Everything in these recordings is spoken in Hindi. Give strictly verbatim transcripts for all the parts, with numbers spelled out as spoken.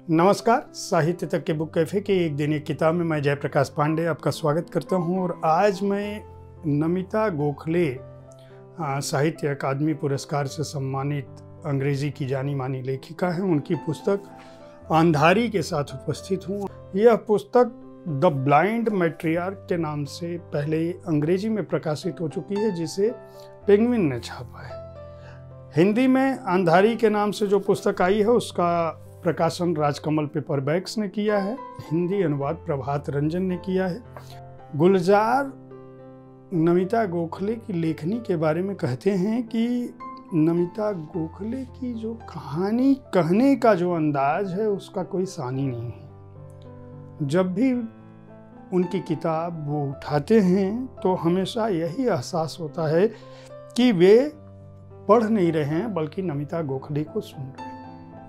नमस्कार, साहित्य तक के बुक कैफे के एक दिन एक किताब में मैं जयप्रकाश पांडे आपका स्वागत करता हूं। और आज मैं नमिता गोखले साहित्य अकादमी पुरस्कार से सम्मानित अंग्रेजी की जानी मानी लेखिका हैं, उनकी पुस्तक अंधारी के साथ उपस्थित हूं। यह पुस्तक द ब्लाइंड मैट्रियार्क के नाम से पहले अंग्रेजी में प्रकाशित हो चुकी है, जिसे पेंगुइन ने छापा है। हिंदी में अंधारी के नाम से जो पुस्तक आई है उसका प्रकाशन राजकमल पेपरबैक्स ने किया है। हिंदी अनुवाद प्रभात रंजन ने किया है। गुलजार नमिता गोखले की लेखनी के बारे में कहते हैं कि नमिता गोखले की जो कहानी कहने का जो अंदाज है उसका कोई सानी नहीं है। जब भी उनकी किताब वो उठाते हैं तो हमेशा यही एहसास होता है कि वे पढ़ नहीं रहे हैं बल्कि नमिता गोखले को सुन रहे हैं।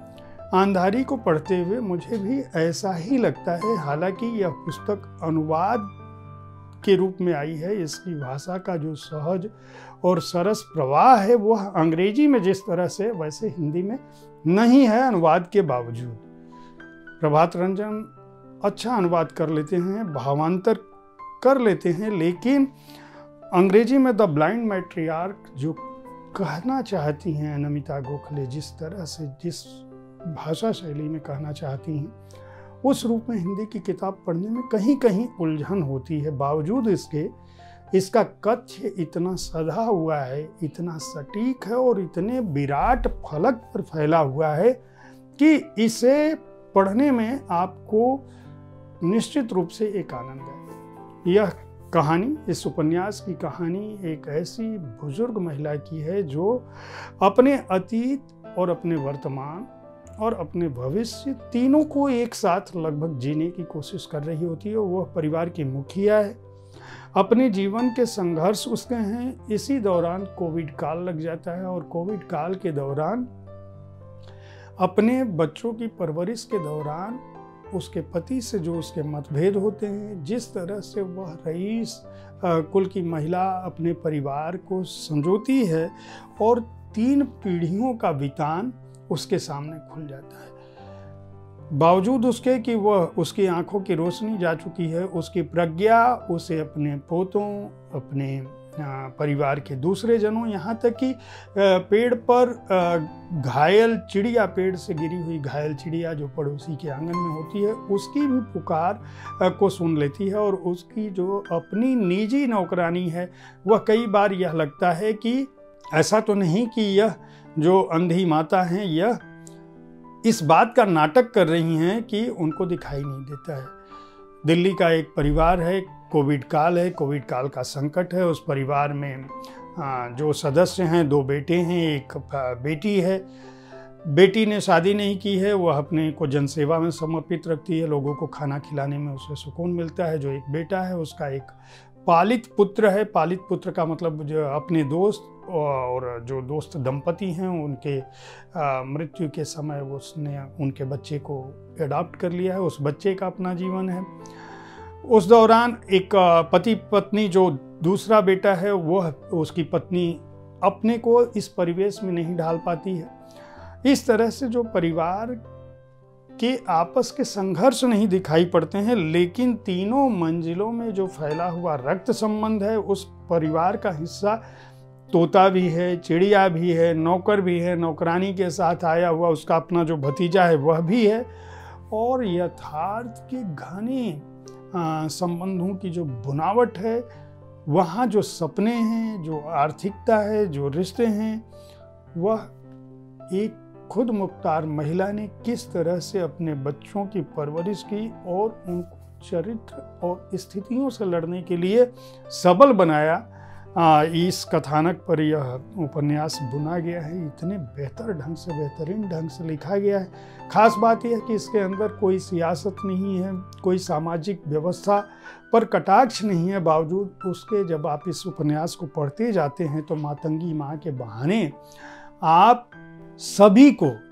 अंधारी को पढ़ते हुए मुझे भी ऐसा ही लगता है। हालांकि यह पुस्तक अनुवाद के रूप में आई है, इसकी भाषा का जो सहज और सरस प्रवाह है वह अंग्रेजी में जिस तरह से वैसे हिंदी में नहीं है। अनुवाद के बावजूद प्रभात रंजन अच्छा अनुवाद कर लेते हैं, भावांतर कर लेते हैं, लेकिन अंग्रेजी में द ब्लाइंड मैट्रियार्क जो कहना चाहती हैं नमिता गोखले, जिस तरह से जिस भाषा शैली में कहना चाहती हैं, उस रूप में हिंदी की किताब पढ़ने में कहीं कहीं उलझन होती है। बावजूद इसके इसका कथ्य इतना सधा हुआ है, इतना सटीक है और इतने विराट फलक पर फैला हुआ है कि इसे पढ़ने में आपको निश्चित रूप से एक आनंद है। यह कहानी, इस उपन्यास की कहानी एक ऐसी बुजुर्ग महिला की है जो अपने अतीत और अपने वर्तमान और अपने भविष्य तीनों को एक साथ लगभग जीने की कोशिश कर रही होती है। वह परिवार की मुखिया है। अपने जीवन के संघर्ष उसके हैं। इसी दौरान कोविड काल लग जाता है और कोविड काल के दौरान अपने बच्चों की परवरिश के दौरान उसके पति से जो उसके मतभेद होते हैं, जिस तरह से वह रईस कुल की महिला अपने परिवार को संजोती है और तीन पीढ़ियों का वितान उसके सामने खुल जाता है। बावजूद उसके कि वह उसकी आंखों की रोशनी जा चुकी है, उसकी प्रज्ञा उसे अपने पोतों, अपने परिवार के दूसरे जनों, यहाँ तक कि पेड़ पर घायल चिड़िया, पेड़ से गिरी हुई घायल चिड़िया जो पड़ोसी के आंगन में होती है, उसकी भी पुकार को सुन लेती है। और उसकी जो अपनी निजी नौकरानी है, वह कई बार यह लगता है कि ऐसा तो नहीं कि यह जो अंधी माता हैं यह इस बात का नाटक कर रही हैं कि उनको दिखाई नहीं देता है। दिल्ली का एक परिवार है, कोविड काल है, कोविड काल का संकट है। उस परिवार में जो सदस्य हैं, दो बेटे हैं, एक बेटी है। बेटी ने शादी नहीं की है, वह अपने को जनसेवा में समर्पित रखती है, लोगों को खाना खिलाने में उसे सुकून मिलता है। जो एक बेटा है उसका एक पालित पुत्र है। पालित पुत्र का मतलब जो अपने दोस्त और जो दोस्त दंपति हैं उनके मृत्यु के समय उसने उनके बच्चे को अडॉप्ट कर लिया है। उस बच्चे का अपना जीवन है। उस दौरान एक पति पत्नी, जो दूसरा बेटा है, वह उसकी पत्नी अपने को इस परिवेश में नहीं ढाल पाती है। इस तरह से जो परिवार के आपस के संघर्ष नहीं दिखाई पड़ते हैं, लेकिन तीनों मंजिलों में जो फैला हुआ रक्त संबंध है, उस परिवार का हिस्सा तोता भी है, चिड़िया भी है, नौकर भी है, नौकरानी के साथ आया हुआ उसका अपना जो भतीजा है वह भी है। और यथार्थ के घने संबंधों की जो बुनावट है, वहाँ जो सपने हैं, जो आर्थिकता है, जो रिश्ते हैं, वह एक खुद मुख्तार महिला ने किस तरह से अपने बच्चों की परवरिश की और उनको चरित्र और स्थितियों से लड़ने के लिए सबल बनाया। आ, इस कथानक पर यह उपन्यास बुना गया है। इतने बेहतर ढंग से, बेहतरीन ढंग से लिखा गया है। खास बात यह है कि इसके अंदर कोई सियासत नहीं है, कोई सामाजिक व्यवस्था पर कटाक्ष नहीं है। बावजूद उसके जब आप इस उपन्यास को पढ़ते जाते हैं तो मातंगी माँ के बहाने आप सभी को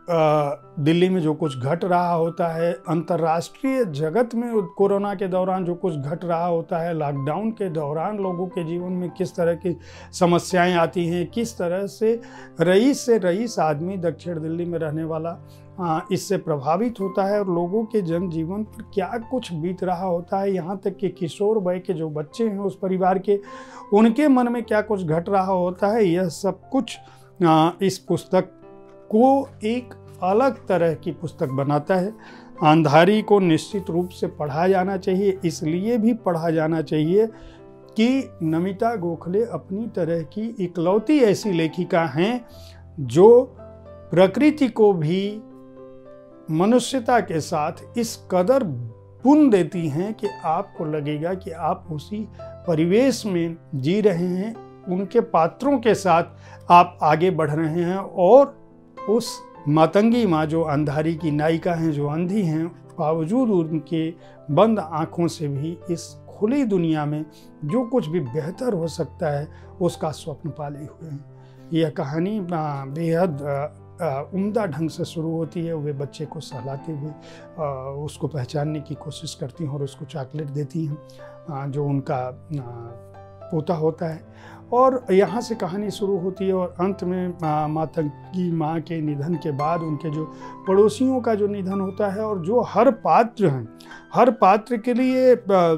दिल्ली में जो कुछ घट रहा होता है, अंतर्राष्ट्रीय जगत में कोरोना के दौरान जो कुछ घट रहा होता है, लॉकडाउन के दौरान लोगों के जीवन में किस तरह की समस्याएं आती हैं, किस तरह से रईस से रईस आदमी दक्षिण दिल्ली में रहने वाला इससे प्रभावित होता है और लोगों के जनजीवन पर क्या कुछ बीत रहा होता है, यहाँ तक कि किशोर वय के जो बच्चे हैं उस परिवार के, उनके मन में क्या कुछ घट रहा होता है, यह सब कुछ इस पुस्तक को एक अलग तरह की पुस्तक बनाता है। अंधारी को निश्चित रूप से पढ़ा जाना चाहिए, इसलिए भी पढ़ा जाना चाहिए कि नमिता गोखले अपनी तरह की इकलौती ऐसी लेखिका हैं जो प्रकृति को भी मनुष्यता के साथ इस कदर बुन देती हैं कि आपको लगेगा कि आप उसी परिवेश में जी रहे हैं, उनके पात्रों के साथ आप आगे बढ़ रहे हैं और उस मातंगी माँ जो अंधारी की नायिका हैं, जो अंधी हैं, बावजूद उनके बंद आँखों से भी इस खुली दुनिया में जो कुछ भी बेहतर हो सकता है उसका स्वप्न पाले हुए हैं। यह कहानी बेहद उम्दा ढंग से शुरू होती है। वे बच्चे को सहलाते हुए उसको पहचानने की कोशिश करती हैं और उसको चॉकलेट देती हैं जो उनका पोता होता है, और यहाँ से कहानी शुरू होती है और अंत में मातंगी माँ के निधन के बाद उनके जो पड़ोसियों का जो निधन होता है और जो हर पात्र हैं, हर पात्र के लिए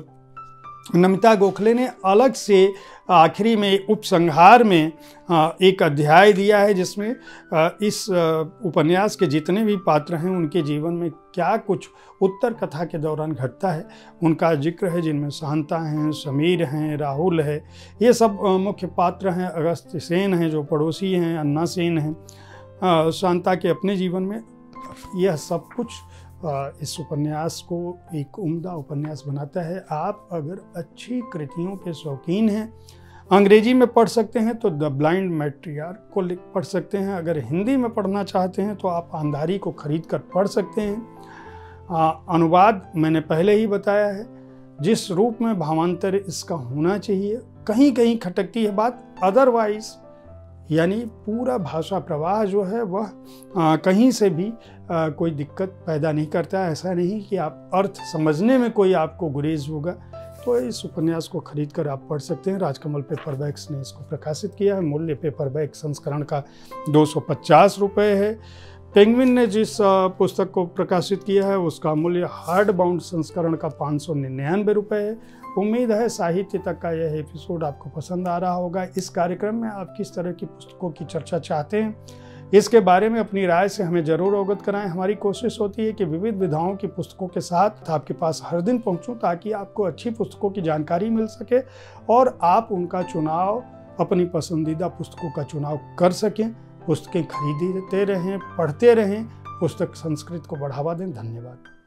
नमिता गोखले ने अलग से आखिरी में उपसंहार में एक अध्याय दिया है जिसमें इस उपन्यास के जितने भी पात्र हैं उनके जीवन में क्या कुछ उत्तर कथा के दौरान घटता है उनका जिक्र है, जिनमें शांता हैं, समीर हैं, राहुल है, ये सब मुख्य पात्र हैं। अगस्त्य सेन हैं जो पड़ोसी हैं, अन्ना सेन हैं। शांता के अपने जीवन में यह सब कुछ इस उपन्यास को एक उम्दा उपन्यास बनाता है। आप अगर अच्छी कृतियों के शौकीन हैं, अंग्रेजी में पढ़ सकते हैं तो द ब्लाइंड मैट्रियार्क को पढ़ सकते हैं। अगर हिंदी में पढ़ना चाहते हैं तो आप अंधारी को खरीद कर पढ़ सकते हैं। आ, अनुवाद मैंने पहले ही बताया है, जिस रूप में भावांतर इसका होना चाहिए। कहीं कहीं खटकती है बात, अदरवाइज यानी पूरा भाषा प्रवाह जो है वह आ, कहीं से भी आ, कोई दिक्कत पैदा नहीं करता है। ऐसा नहीं कि आप अर्थ समझने में कोई आपको गुरेज होगा। तो इस उपन्यास को खरीद कर आप पढ़ सकते हैं। राजकमल पेपरबैक्स ने इसको प्रकाशित किया है। मूल्य पेपरबैक संस्करण का दो सौ पचास रुपये है। पेंगुइन ने जिस पुस्तक को प्रकाशित किया है उसका मूल्य हार्ड बाउंड संस्करण का पाँच सौ निन्यानवे रुपये है। उम्मीद है साहित्य तक का यह एपिसोड आपको पसंद आ रहा होगा। इस कार्यक्रम में आप किस तरह की पुस्तकों की चर्चा चाहते हैं, इसके बारे में अपनी राय से हमें जरूर अवगत कराएं। हमारी कोशिश होती है कि विविध विधाओं की पुस्तकों के साथ आपके पास हर दिन पहुंचूं ताकि आपको अच्छी पुस्तकों की जानकारी मिल सके और आप उनका चुनाव, अपनी पसंदीदा पुस्तकों का चुनाव कर सकें। पुस्तकें खरीदते रहें, पढ़ते रहें, पुस्तक संस्कृत को बढ़ावा दें। धन्यवाद।